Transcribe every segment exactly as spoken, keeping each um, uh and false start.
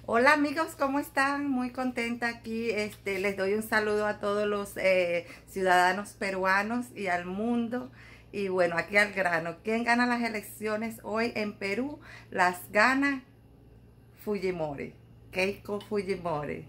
Hola amigos, ¿cómo están? Muy contenta aquí. Este, les doy un saludo a todos los eh, ciudadanos peruanos y al mundo. Y bueno, aquí al grano. ¿Quién gana las elecciones hoy en Perú? Las gana Fujimori, Keiko Fujimori.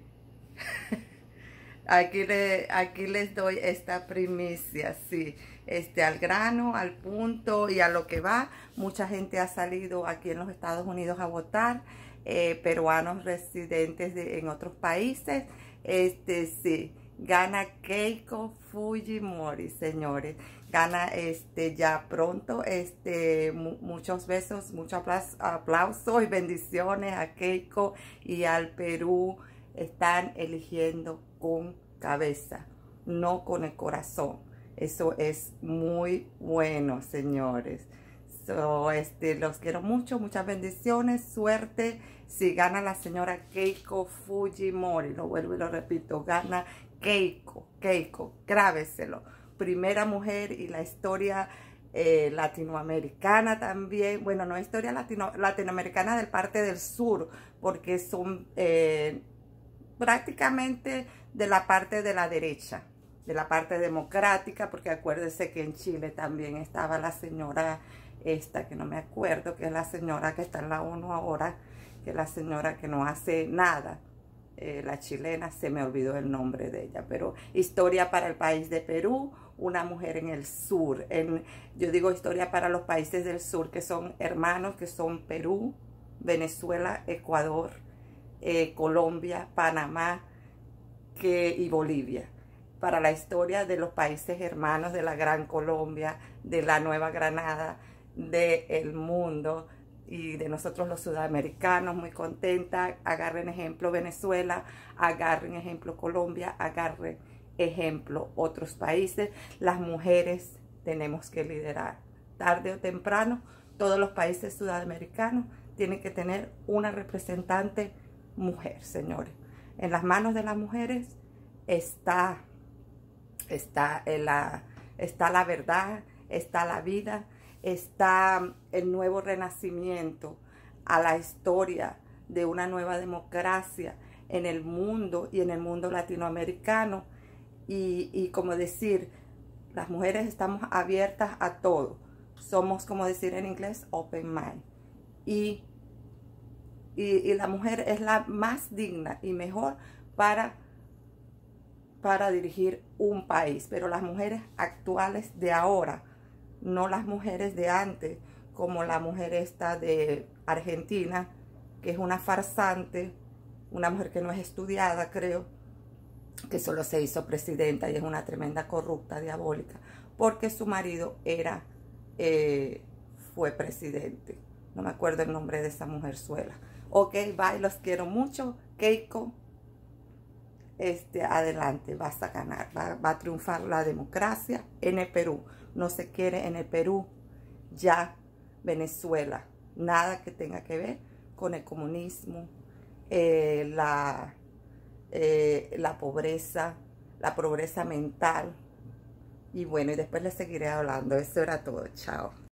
Aquí, le, aquí les doy esta primicia, sí, este, al grano, al punto y a lo que va. Mucha gente ha salido aquí en los Estados Unidos a votar, eh, peruanos residentes de, en otros países. Este, sí, gana Keiko Fujimori, señores. Gana este, ya pronto, este, mu muchos besos, muchos aplausos, aplausos y bendiciones a Keiko y al Perú. Están eligiendo con cabeza, no con el corazón. Eso es muy bueno, señores. So, este, los quiero mucho, muchas bendiciones, suerte. Si gana la señora Keiko Fujimori, lo vuelvo y lo repito, gana Keiko, Keiko, grábeselo. Primera mujer y la historia eh, latinoamericana también. Bueno, no historia latino, latinoamericana del parte del sur, porque son eh, prácticamente de la parte de la derecha, de la parte democrática, porque acuérdense que en Chile también estaba la señora esta, que no me acuerdo, que es la señora que está en la ONU ahora, que es la señora que no hace nada, eh, la chilena, se me olvidó el nombre de ella, pero historia para el país de Perú, una mujer en el sur, en, yo digo historia para los países del sur, que son hermanos, que son Perú, Venezuela, Ecuador, Eh, Colombia, Panamá que, y Bolivia, para la historia de los países hermanos de la Gran Colombia, de la Nueva Granada, del mundo y de nosotros los sudamericanos. Muy contenta. Agarren ejemplo Venezuela, agarren ejemplo Colombia, agarren ejemplo otros países. Las mujeres tenemos que liderar. Tarde o temprano, todos los países sudamericanos tienen que tener una representante mujer, señores. En las manos de las mujeres está, está, la, está la verdad, está la vida, está el nuevo renacimiento a la historia de una nueva democracia en el mundo y en el mundo latinoamericano. Y, y como decir, las mujeres estamos abiertas a todo. Somos, como decir en inglés, open mind. Y Y, y la mujer es la más digna y mejor para, para dirigir un país. Pero las mujeres actuales de ahora, no las mujeres de antes, como la mujer esta de Argentina, que es una farsante, una mujer que no es estudiada, creo, que solo se hizo presidenta y es una tremenda corrupta, diabólica, porque su marido era, eh, fue presidente. No me acuerdo el nombre de esa mujerzuela. Ok, bye, los quiero mucho. Keiko, este, adelante, vas a ganar. Va, va a triunfar la democracia en el Perú. No se quiere en el Perú ya Venezuela. Nada que tenga que ver con el comunismo, eh, la, eh, la pobreza, la pobreza mental. Y bueno, y después les seguiré hablando. Eso era todo. Chao.